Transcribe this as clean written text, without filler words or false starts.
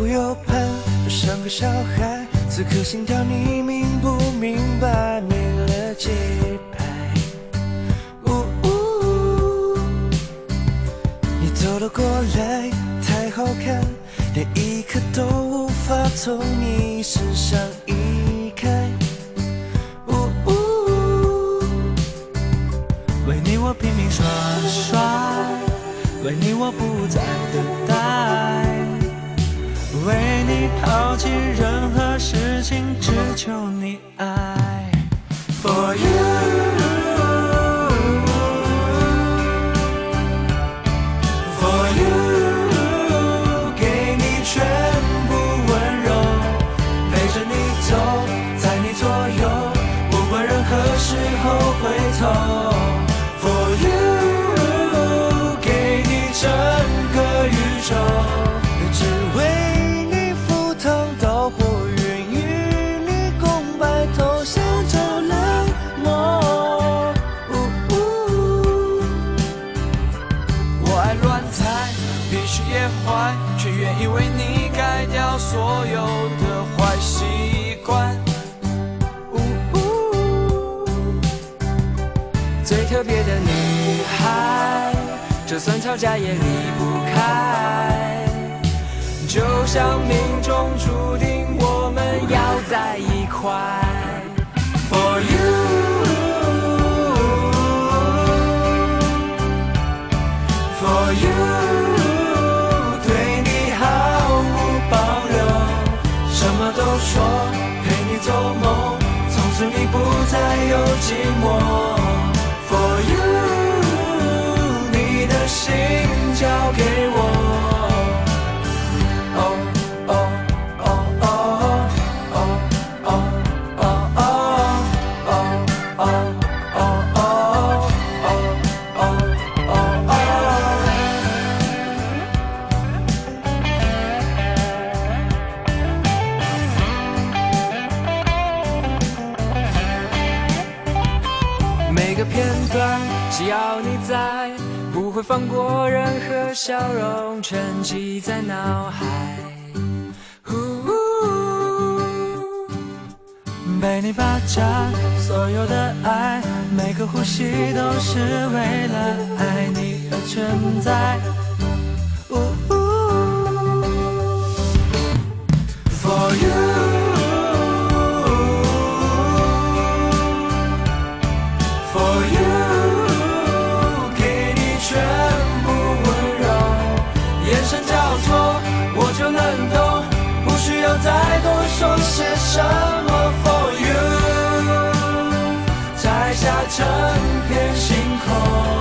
右盼，像个小孩，此刻心跳你明不明白？没了节拍。你走了过来，太好看，连一刻都无法从你身上移开。为你我拼命耍帅，为你我不再等待，为你抛弃任何事情，只求你爱。For you。For you， 给你整个宇宙，只为你赴汤蹈火，愿与你共白头，相守冷漠。我爱乱猜，必须也坏，却愿意为你改掉所有的坏习惯。最特别的女孩，就算吵架也离不开，就像命中注定我们要在一块。For you， For you， 对你毫无保留，什么都说，陪你做梦，从此你不再有寂寞。For you， 你的心交给我。每个片段，只要你在，不会放过任何笑容，沉积在脑海。被你霸占所有的爱，每个呼吸都是为了爱你而存在。For you。就能懂，不需要再多说些什么。For you， 摘下整片星空。